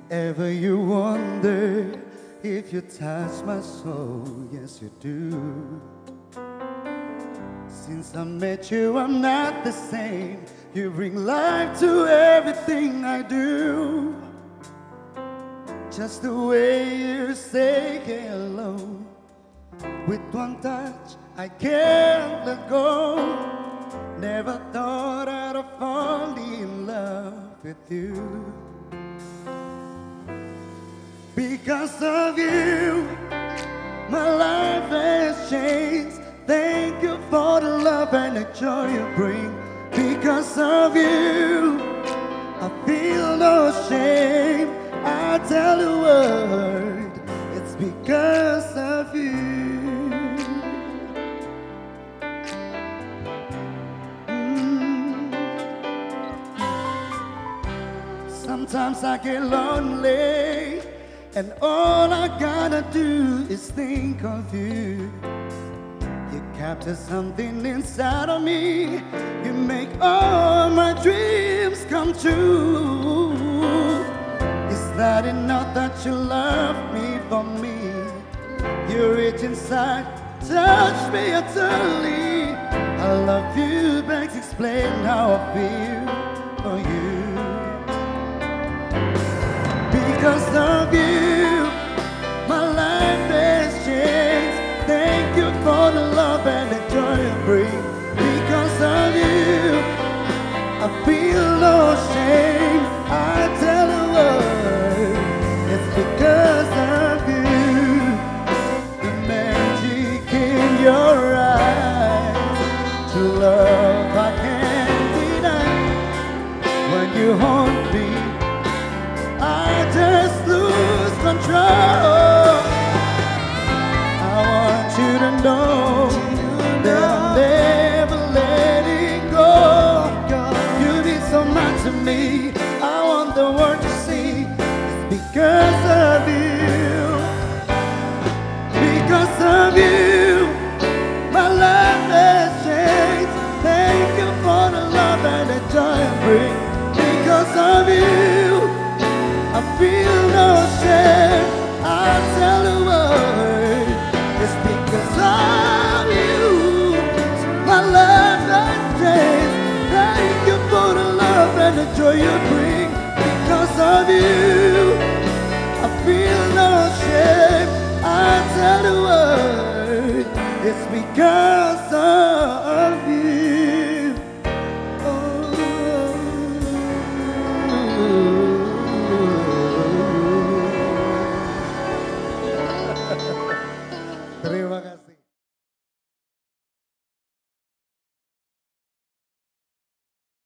Ever you wonder if you touch my soul? Yes, you do. Since I met you, I'm not the same. You bring life to everything I do. Just the way you say hello, with one touch I can't let go. Never thought I'd fall in love with you. Because of you, my life has changed. Thank you for the love and the joy you bring. Because of you, I feel no shame. I tell the world, it's because of you. Sometimes I get lonely, and all I gotta do is think of you. You capture something inside of me. You make all my dreams come true. Is that enough that you love me for me? You reach inside, touch me utterly. I love you, begs explain how I feel for you. Because of you, my life has changed. Thank you for the love and the joy you bring. Because of you, I feel no shame. I tell the world, it's because of you. The magic in your eyes, true love I can't deny. When you hold me, I just lose control. I want you to know that I'm never letting go. You mean so much to me. I want the world to see it's because of you. Because of you, my life has changed. Thank you for the love and the joy you bring. Because of you, I feel no shame. I tell the world, it's because of you. My life has changed. Thank you for the love and the joy you bring. Because of you, I feel no shame. I tell the world, it's because